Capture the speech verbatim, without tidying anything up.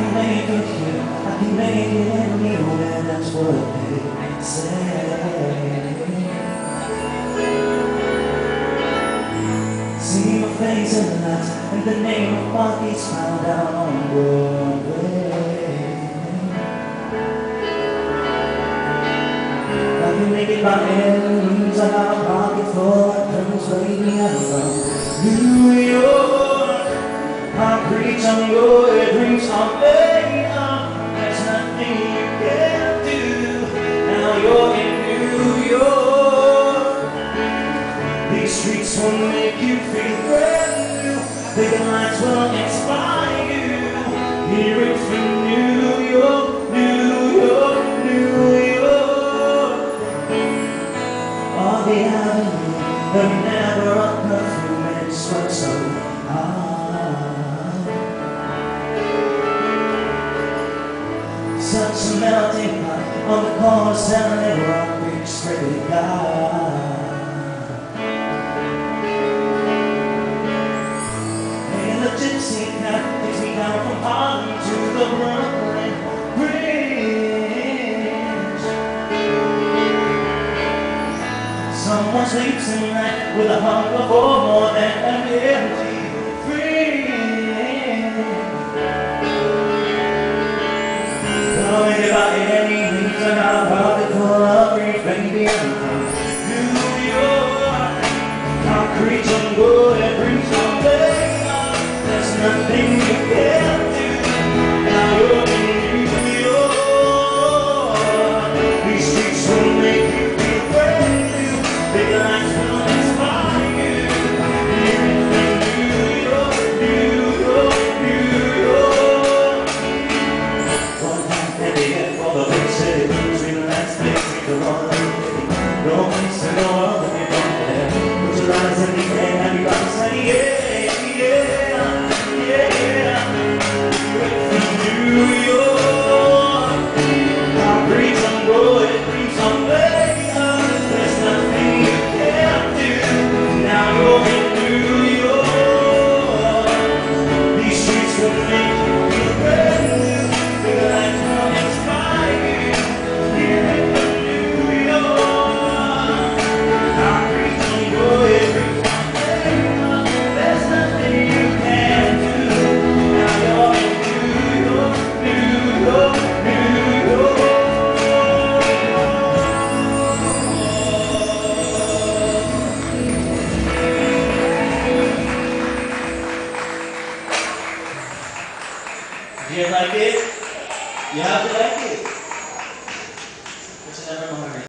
can make it here, I can make it anywhere, that's what they say. See my face in the lights, and the name of Bucky's found out on Broadway. I can make it by any means, I got a pocket full of curtains, baby, I'm from New York. I'm preaching your dreams are made up. There's nothing you can do. Now you're in New York. These streets will make you feel brand new. Big lights will inspire you. Here it's from New York, New York, New York. On the avenue, there's never a perfume and it sweats so hard. Such a melting pot on the corner selling rock, big straight guy. And the gypsy cat takes me down from Harlem to the Brooklyn Bridge. Someone sleeps in night with a hunger for more than an empty fridge. Coming by any means, I got a pocket full of grief, baby, I'm from New York. Concrete jungle that brings my day up. There's nothing you can do. Now you're in New York. These streets will make you feel brand new. Big lights will inspire you. Here in New York, New York, New York. One time and they get for the big city blues. Relax, place, take the one away. No place to go up when you don't there. Put your eyes in the air, everybody say yeah, yeah, yeah, yeah. From New York, concrete jungle, it brings some way up. There's nothing you can't do. Now you're in New York. These streets will make you feel brand new. Big lights will inspire you. Here in New York, concrete jungle, it brings some way up. There's nothing you can't do. Now you're in New York, New York, New York. Do you like it? You have to like it?